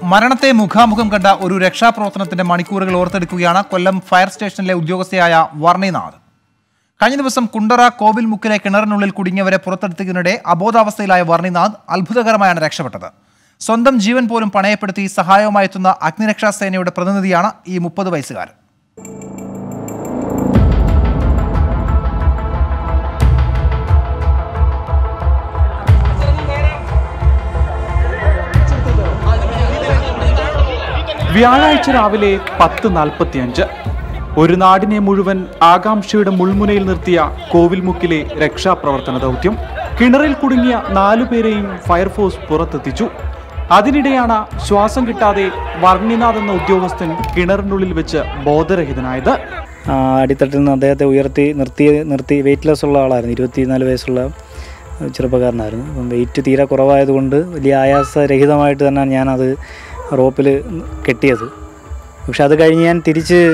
മരണത്തെ മുഖാമുഖം കണ്ട ഒരു രക്ഷാപ്രവർത്തനത്തിന്റെ മണിക്കൂറുകൾ ഓർത്തെടുക്കുകയാണ് കൊല്ലം ഫയർ സ്റ്റേഷനിലെ ഉദ്യോഗസ്ഥയായ വർണ്ണിനാഥ്. കഴിഞ്ഞ ദിവസം കുണ്ടറ കോവിൽമുക്കിലെ കിണറിനുള്ളിൽ കുടുങ്ങിയവരെ പുറത്തെടുത്തതിനിടെ അബോധാവസ്ഥയിലായ വർണ്ണിനാഥ് അത്ഭുതകരമായാണ് രക്ഷപ്പെട്ടത്. സ്വന്തം ജീവൻ പോലും പണയപ്പെടുത്തി സഹായവുമായി എത്തുന്ന അഗ്നിരക്ഷാസേനയുടെ പ്രതിനിധിയാണ് ഈ 30 വയസ്സുകാരൻ. വ്യാഴാഴ്ച രാവിലെ 10:45 ഒരു നാടിനെ മുഴുവൻ ആകാംക്ഷയുടെ മുൾമുനയിൽ നിർത്തിയ കോവിൽമുക്കിലെ രക്ഷാപ്രവർത്തന ദൗത്യം. കിണറിൽ കുടുങ്ങിയ 4 പേരെയും ഫയർഫോഴ്സ് പുറത്തെത്തിച്ചു. അതിനിടെയാണ് ശ്വാസം കിട്ടാതെ വർണ്ണിനാഥ് എന്ന ഉദ്യോഗസ്ഥൻ കിണറിനുള്ളിൽ വെച്ച് ബോധരഹിതനായത്. അടിത്തട്ടിൽ നിന്ന് അദ്ദേഹത്തെ നിർത്തി വെയിറ്റ്ലെസ് ഉള്ള ആളായിരുന്നു. 24 വയസ്സുള്ള ചെറുപ്പക്കാരനായിരുന്നു. അപ്പം വെയിറ്റ് തീരെ കുറവായതുകൊണ്ട് വലിയ ആയാസരഹിതമായിട്ട് തന്നെ ഞാനത് റോപ്പിൽ കെട്ടിയത്. പക്ഷെ അത് കഴിഞ്ഞ് ഞാൻ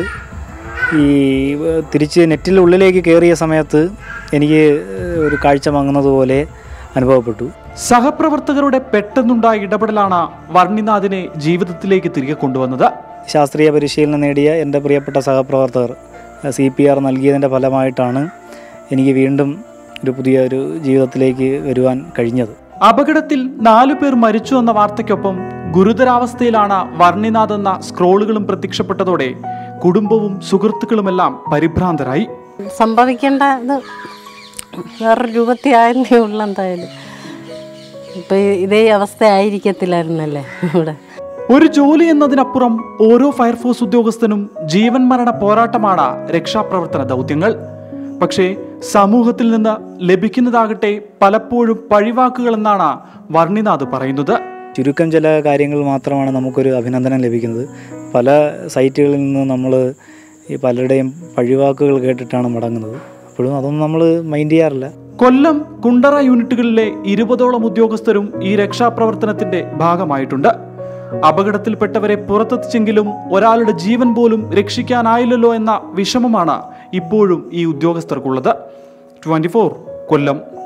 തിരിച്ച് നെറ്റിൻ്റെ ഉള്ളിലേക്ക് കയറിയ സമയത്ത് എനിക്ക് ഒരു കാഴ്ച മങ്ങുന്നതുപോലെ അനുഭവപ്പെട്ടു. സഹപ്രവർത്തകരുടെ പെട്ടെന്നുണ്ടായ ഇടപെടലാണ് വർണ്ണിനാഥിനെ ജീവിതത്തിലേക്ക് തിരികെ കൊണ്ടുവന്നത്. ശാസ്ത്രീയ പരിശീലനം നേടിയ എൻ്റെ പ്രിയപ്പെട്ട സഹപ്രവർത്തകർ CPR നൽകിയതിൻ്റെ ഫലമായിട്ടാണ് എനിക്ക് വീണ്ടും ഒരു പുതിയ ജീവിതത്തിലേക്ക് വരുവാൻ കഴിഞ്ഞത്. അപകടത്തിൽ 4 പേർ മരിച്ചു എന്ന വാർത്തയ്ക്കൊപ്പം ഗുരുതരാവസ്ഥയിലാണ് വർണ്ണിനാഥ് എന്ന സ്ക്രോളുകളും പ്രത്യക്ഷപ്പെട്ടതോടെ കുടുംബവും സുഹൃത്തുക്കളുമെല്ലാം പരിഭ്രാന്തരായി. സംഭവിക്കേണ്ടത് വേറൊരു രൂപത്തിലായിരുന്നേ ഉള്ളൂ. എന്തായാലും ഇപ്പം ഇതേ അവസ്ഥ ആയിരിക്കത്തില്ലായിരുന്നല്ലേ ഇവിടെ. ഒരു ജോലി എന്നതിനപ്പുറം ഓരോ ഫയർഫോഴ്സ് ഉദ്യോഗസ്ഥനും ജീവൻ മരണ പോരാട്ടമാണ് രക്ഷാപ്രവർത്തന ദൗത്യങ്ങൾ. പക്ഷേ സമൂഹത്തിൽ നിന്ന് ലഭിക്കുന്നതാകട്ടെ പലപ്പോഴും പഴിവാക്കുകൾ എന്നാണ് വർണ്ണിനാഥ് പറയുന്നത്. ചുരുക്കം ചില കാര്യങ്ങൾ മാത്രമാണ് നമുക്കൊരു അഭിനന്ദനം ലഭിക്കുന്നത്. പല സൈറ്റുകളിൽ നിന്ന് നമ്മൾ ഈ പലരുടെയും പഴിവാക്കുകൾ കേട്ടിട്ടാണ് മടങ്ങുന്നത്. അപ്പോഴും അതൊന്നും നമ്മൾ മൈൻഡ് ചെയ്യാറില്ല. കൊല്ലം കുണ്ടറ യൂണിറ്റുകളിലെ 20ഓളം ഉദ്യോഗസ്ഥരും ഈ രക്ഷാപ്രവർത്തനത്തിന്റെ ഭാഗമായിട്ടുണ്ട്. അപകടത്തിൽപ്പെട്ടവരെ പുറത്തെത്തിച്ചെങ്കിലും ഒരാളുടെ ജീവൻ പോലും രക്ഷിക്കാനായില്ലല്ലോ എന്ന വിഷമമാണ് ഇപ്പോഴും ഈ ഉദ്യോഗസ്ഥർക്കുള്ളത്. 24 കൊല്ലം.